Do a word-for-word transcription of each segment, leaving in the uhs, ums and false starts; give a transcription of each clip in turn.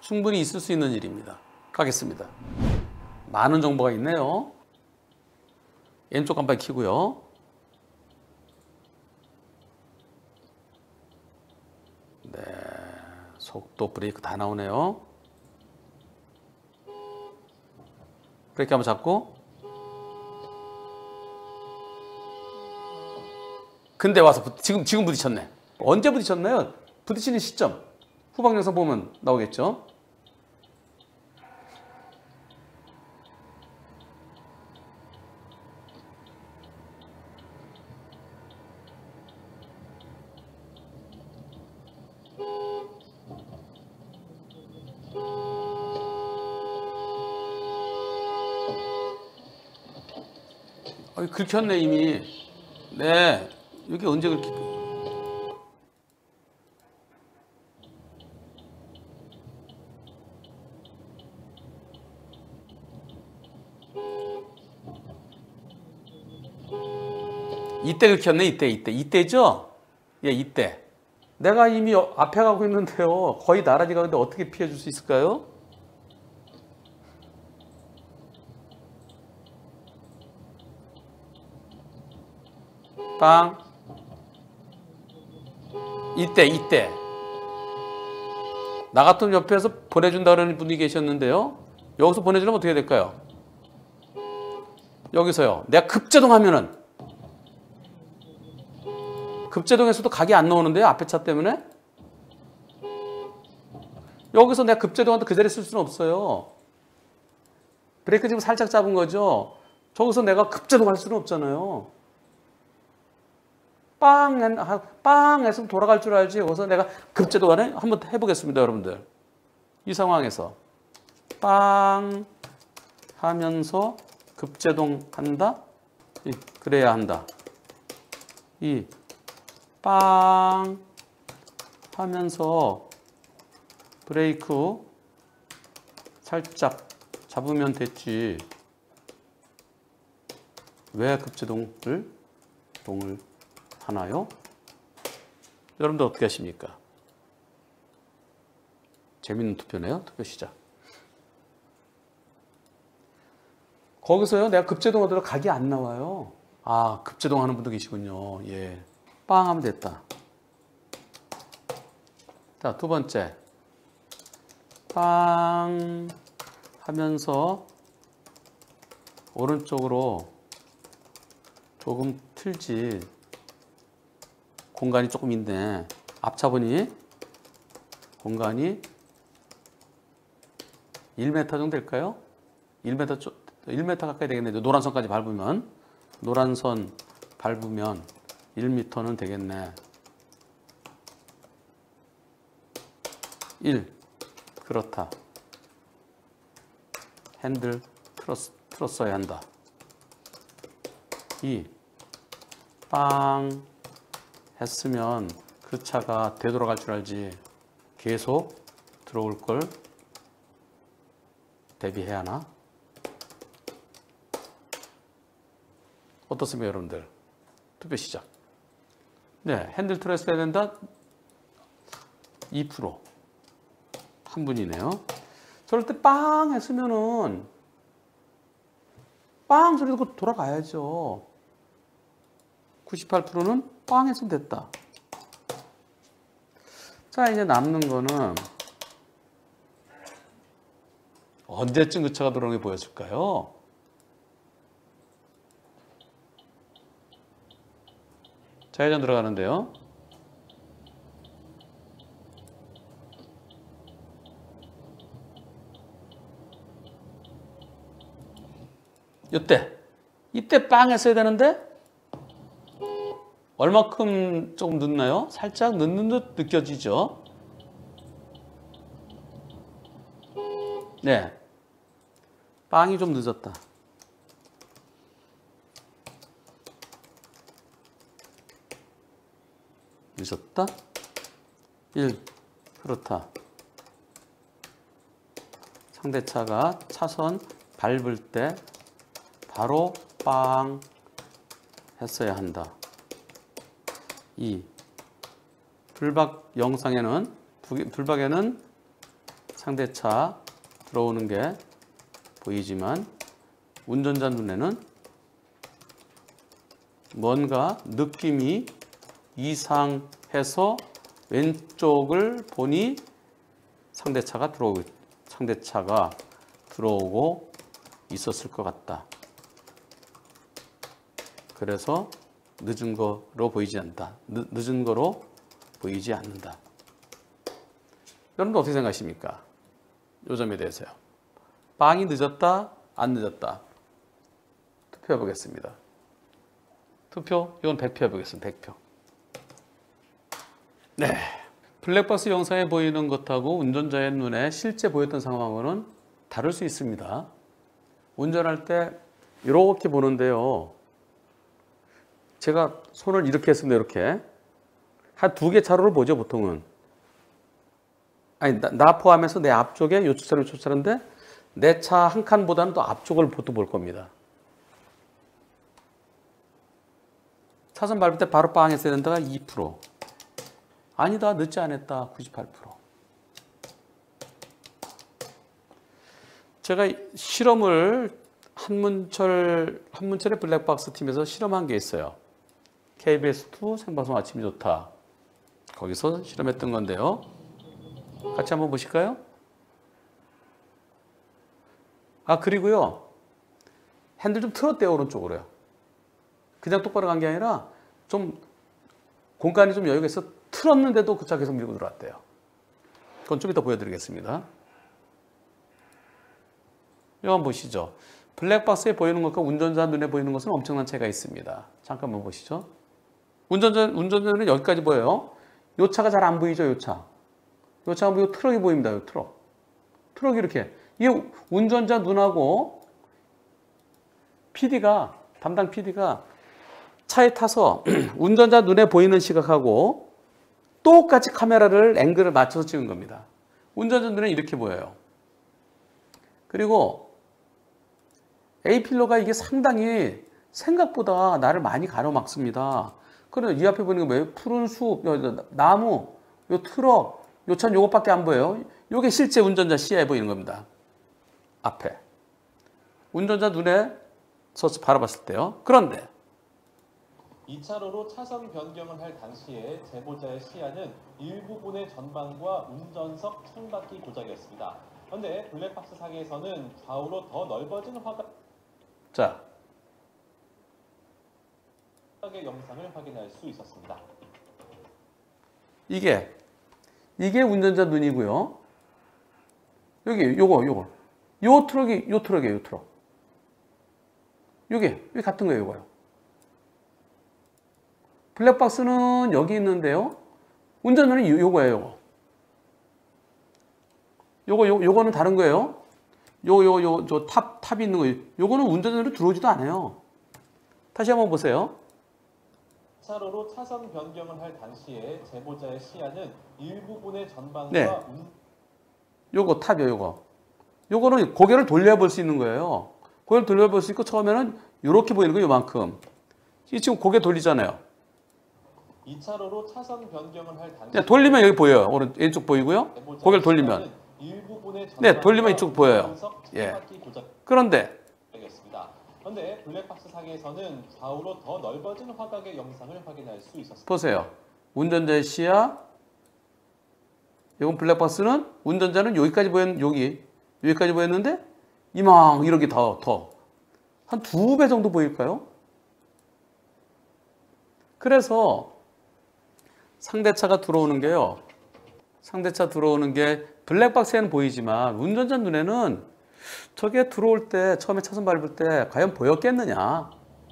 충분히 있을 수 있는 일입니다. 가겠습니다. 많은 정보가 있네요. 왼쪽 깜빡이 켜고요. 네, 속도, 브레이크 다 나오네요. 브레이크 한번 잡고, 근데 와서 부, 지금 지금 부딪혔네. 언제 부딪혔나요? 부딪히는 시점 후방 영상 보면 나오겠죠. 아, 긁혔네 이미. 네, 여기 언제 그렇게 이때 긁혔네. 이때 이때 이때죠? 예, 이때. 내가 이미 앞에 가고 있는데요. 거의 나란히 가는데 어떻게 피해줄 수 있을까요? 빵. 이때 이때 나 같으면 옆에서 보내준다는 분이 계셨는데요. 여기서 보내주려면 어떻게 될까요? 여기서요. 내가 급제동하면은 급제동에서도 각이 안 나오는데요. 앞에 차 때문에. 여기서 내가 급제동한테 그 자리에 쓸 수는 없어요. 브레이크 지금 살짝 잡은 거죠. 저기서 내가 급제동할 수는 없잖아요. 빵, 빵 했으면 돌아갈 줄 알지. 여기서 내가 급제동하네. 한번 해보겠습니다, 여러분들. 이 상황에서 빵 하면서 급제동한다. 그래야 한다. 이 빵 하면서 브레이크 살짝 잡으면 됐지. 왜 급제동을 동을 하나요? 여러분들 어떻게 하십니까? 재밌는 투표네요. 투표 시작. 거기서요, 내가 급제동하더라도 각이 안 나와요. 아, 급제동하는 분도 계시군요. 예. 빵 하면 됐다. 자, 두 번째. 빵 하면서 오른쪽으로 조금 틀지. 공간이 조금 있네. 앞차보니 공간이 일 미터 정도 될까요? 일 미터, 일 미터 가까이 되겠네. 노란 선까지 밟으면. 노란 선 밟으면 일 미터는 되겠네. 일. 그렇다. 핸들 틀었, 틀었어야 한다. 이. 빵 했으면 그 차가 되돌아갈 줄 알지. 계속 들어올 걸 대비해야 하나? 어떻습니까, 여러분들? 투표 시작. 네, 핸들 틀었어야 된다. 이 퍼센트. 한 분이네요. 저럴 때 빵 했으면은 빵 소리 듣고 돌아가야죠. 구십팔 퍼센트는 빵 했으면 됐다. 자, 이제 남는 거는 언제쯤 그 차가 들어오는 게 보였을까요? 좌회전 들어가는데요. 이때 이때 빵 했어야 되는데 얼마큼 조금 늦나요? 살짝 늦는 듯 느껴지죠? 네, 빵이 좀 늦었다. 늦었다. 일. 그렇다. 상대차가 차선 밟을 때 바로 빵 했어야 한다. 이. 불박 영상에는 불박에는 상대차 들어오는 게 보이지만 운전자 눈에는 뭔가 느낌이 이상해서 왼쪽을 보니 상대차가 들어오고 상대차가 들어오고 있었을 것 같다. 그래서 늦은 거로 보이지 않는다. 늦, 늦은 거로 보이지 않는다. 여러분도 어떻게 생각하십니까? 이 점에 대해서요. 빵이 늦었다, 안 늦었다. 투표해 보겠습니다. 투표, 이건 백 표 해보겠습니다. 백 표. 네. 블랙박스 영상에 보이는 것하고 운전자의 눈에 실제 보였던 상황은 다를 수 있습니다. 운전할 때 이렇게 보는데요. 제가 손을 이렇게 했습니다. 이렇게. 한 두 개 차로를 보죠, 보통은. 아니, 나, 나 포함해서 내 앞쪽에 요 차로, 저 차로인데 내 차 한 칸보다는 더 앞쪽을 보통 볼 겁니다. 차선 밟을 때 바로 빵 했어야 된다가 이 퍼센트. 아니다, 늦지 않았다, 구십팔 퍼센트. 제가 실험을 한문철, 한문철의 블랙박스 팀에서 실험한 게 있어요. 케이비에스 투 생방송 아침이 좋다. 거기서 실험했던 건데요. 같이 한번 보실까요? 아, 그리고요. 핸들 좀 틀었대요, 오른쪽으로요. 그냥 똑바로 간 게 아니라 좀 공간이 좀 여유가 있어 틀었는데도 그 차 계속 밀고 들어왔대요. 그건 좀 이따 보여드리겠습니다. 이거 한번 보시죠. 블랙박스에 보이는 것과 운전자 눈에 보이는 것은 엄청난 차이가 있습니다. 잠깐만 보시죠. 운전자, 운전자는 여기까지 보여요. 이 차가 잘 안 보이죠, 이 차. 이 차가 보이고 트럭이 보입니다, 이 트럭. 트럭이 이렇게. 이게 운전자 눈하고 피디가, 담당 피디가 차에 타서 운전자 눈에 보이는 시각하고 똑같이 카메라를 앵글을 맞춰서 찍은 겁니다. 운전자 눈에 이렇게 보여요. 그리고 A필러가 이게 상당히 생각보다 나를 많이 가로막습니다. 그런데 이 앞에 보이는 게 뭐예요? 푸른 숲, 나무, 요 트럭, 요 차는 요것밖에 안 보여요. 요게 실제 운전자 시야에 보이는 겁니다. 앞에. 운전자 눈에 서서 바라봤을 때요. 그런데 이 차로로 차선 변경을 할 당시에 제보자의 시야는 일부분의 전방과 운전석 창밖이 고작이었습니다. 그런데 블랙박스 상에서는 좌우로 더 넓어진 화각의 자, 영상을 확인할 수 있었습니다. 이게 이게 운전자 눈이고요. 여기 요거 요거 요 트럭이 요 트럭이에요, 요 트럭. 요게 요 같은 거예요, 요거요. 블랙박스는 여기 있는데요. 운전자는 요, 요거예요, 요거. 요거 요 요거는 다른 거예요. 요 요 요 저 탑 탑이 있는 거. 요거는 운전자로 들어오지도 않아요. 다시 한번 보세요. 차로로 차선 변경을 할 당시에 제보자의 시야는 일부분의 전방과 네. 운... 요거 탑이요, 요거. 요거는 고개를 돌려볼 수 있는 거예요. 고개를 돌려볼 수 있고 처음에는 요렇게 보이는 거 요만큼. 이 지금 고개 돌리잖아요. 이 차로로 차선 변경을 할 당시에 네, 돌리면 여기 보여요. 오른 왼쪽 보이고요. 고개를 돌리면 네, 돌리면 이쪽 보여요. 예. 그런데 그런데 블랙박스 상에서는 좌우로 더 넓어진 화각의 영상을 확인할 수 있었습니다. 보세요. 운전자의 시야. 이건 블랙박스는 운전자는 여기까지 보였 여기 여기까지 보였는데 이만 이렇게 더 더 한 두 배 정도 보일까요? 그래서 상대차가 들어오는 게요. 상대차 들어오는 게 블랙박스에는 보이지만 운전자 눈에는 저게 들어올 때 처음에 차선 밟을 때 과연 보였겠느냐?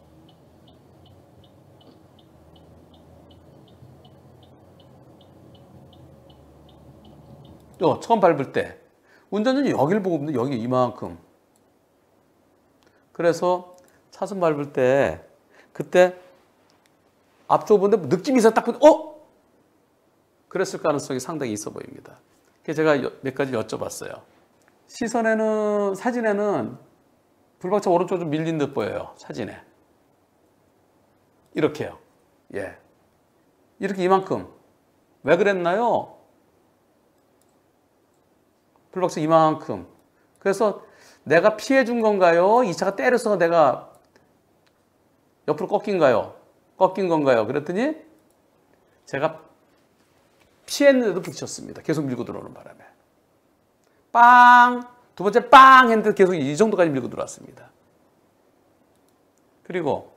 어, 처음 밟을 때 운전자는 여기를 보고 있는데 여기 이만큼. 그래서 차선 밟을 때 그때 앞쪽 보는데 느낌이 있어 딱 보니 어? 그랬을 가능성이 상당히 있어 보입니다. 그래서 제가 몇 가지 여쭤봤어요. 시선에는 사진에는 불박차 오른쪽으로 좀 밀린 듯 보여요. 사진에. 이렇게요. 예. 이렇게 이만큼. 왜 그랬나요? 불박차 이만큼. 그래서 내가 피해 준 건가요? 이 차가 때려서 내가 옆으로 꺾인가요? 꺾인 건가요? 그랬더니 제가 피했는데도 부딪혔습니다. 계속 밀고 들어오는 바람에. 빵! 두 번째 빵! 했는데 계속 이 정도까지 밀고 들어왔습니다. 그리고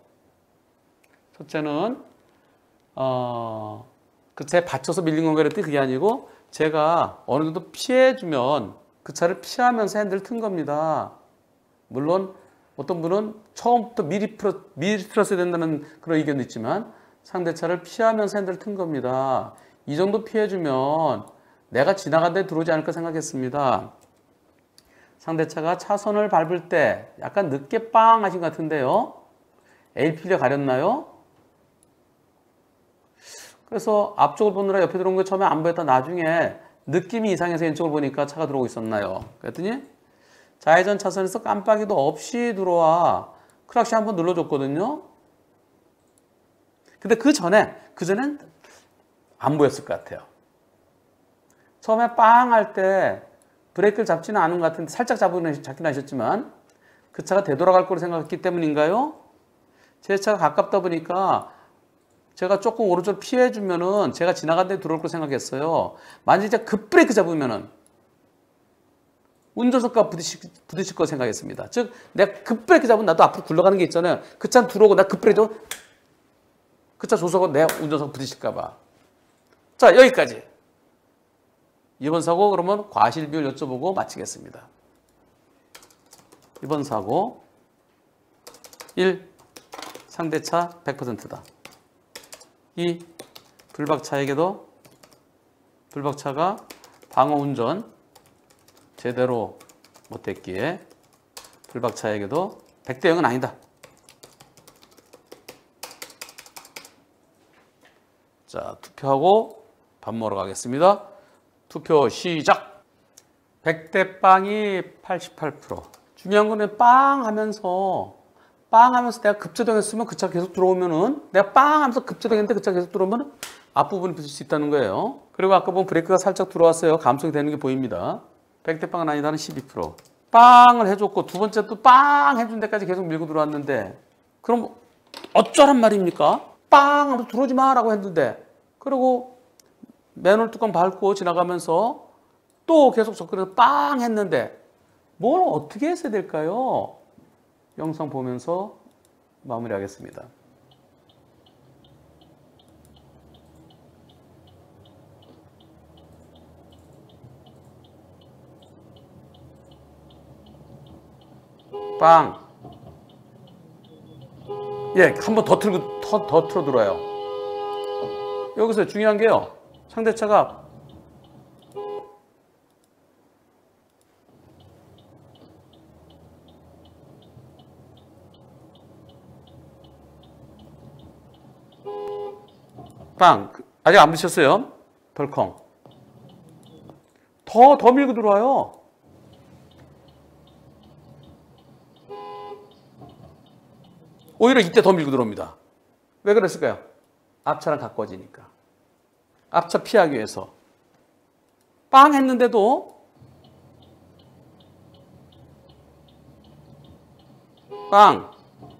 첫째는 어, 그 제 받쳐서 밀린 건가 그랬더니 그게 아니고 제가 어느 정도 피해주면 그 차를 피하면서 핸들을 튼 겁니다. 물론 어떤 분은 처음부터 미리 풀어, 미리 틀었어야 된다는 그런 의견도 있지만 상대 차를 피하면서 핸들을 튼 겁니다. 이 정도 피해주면 내가 지나간 데 들어오지 않을까 생각했습니다. 상대차가 차선을 밟을 때 약간 늦게 빵 하신 것 같은데요. 에이피를 가렸나요? 그래서 앞쪽을 보느라 옆에 들어온 거 처음에 안 보였다 나중에 느낌이 이상해서 왼쪽을 보니까 차가 들어오고 있었나요? 그랬더니 좌회전 차선에서 깜빡이도 없이 들어와 크락시 한번 눌러줬거든요. 근데 그 전에 그 전엔 안 보였을 것 같아요. 처음에 빵 할 때 브레이크를 잡지는 않은 것 같은데 살짝 잡으면 잡긴 하셨지만 그 차가 되돌아갈 거로 생각했기 때문인가요? 제 차가 가깝다 보니까 제가 조금 오른쪽으로 피해주면은 제가 지나간 데 들어올 거 생각했어요. 만약에 제가 급브레이크 잡으면은 운전석과 부딪힐, 부딪힐 거 생각했습니다. 즉, 내가 급브레이크 잡으면 나도 앞으로 굴러가는 게 있잖아요. 그 차 들어오고 나 급브레이크 잡으면 그 차 조석은 내 운전석 부딪힐까봐. 자, 여기까지. 이번 사고 그러면 과실 비율 여쭤보고 마치겠습니다. 이번 사고 일. 상대차 백 퍼센트다. 이. 불박차에게도 불박차가 방어운전 제대로 못했기에 불박차에게도 백 대 영은 아니다. 자, 투표하고 밥 먹으러 가겠습니다. 투표 시작! 백 대 빵이 팔십팔 퍼센트. 중요한 거는 빵 하면서 빵 하면서 내가 급제동했으면 그 차 계속 들어오면은 내가 빵 하면서 급제동했는데 그 차 계속 들어오면 앞부분이 부딪힐 수 있다는 거예요. 그리고 아까 보면 브레이크가 살짝 들어왔어요. 감속이 되는 게 보입니다. 백 대 빵은 아니다는 십이 퍼센트. 빵을 해줬고 두 번째 또 빵 해준 데까지 계속 밀고 들어왔는데 그럼 어쩌란 말입니까? 빵 하면서 들어오지 마라고 했는데 그리고 맨홀 뚜껑 밟고 지나가면서 또 계속 접근해서 빵 했는데 뭘 어떻게 했어야 될까요? 영상 보면서 마무리하겠습니다. 빵. 예, 한 번 더 틀고 더, 더 틀어 들어요. 여기서 중요한 게요. 상대차가 빵. 아직 안 부딪혔어요. 덜컹. 더, 더 밀고 들어와요. 오히려 이때 더 밀고 들어옵니다. 왜 그랬을까요? 앞차랑 가까워지니까. 앞차 피하기 위해서. 빵 했는데도 빵.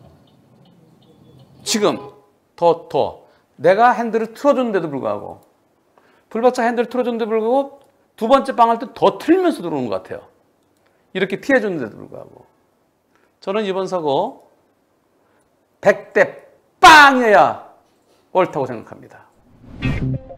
지금 더, 더. 내가 핸들을 틀어줬는데도 불구하고 불박차 핸들을 틀어줬는데도 불구하고 두 번째 빵 할 때 더 틀면서 들어오는 것 같아요. 이렇게 피해줬는데도 불구하고. 저는 이번 사고 백 대 빵이어야 옳다고 생각합니다.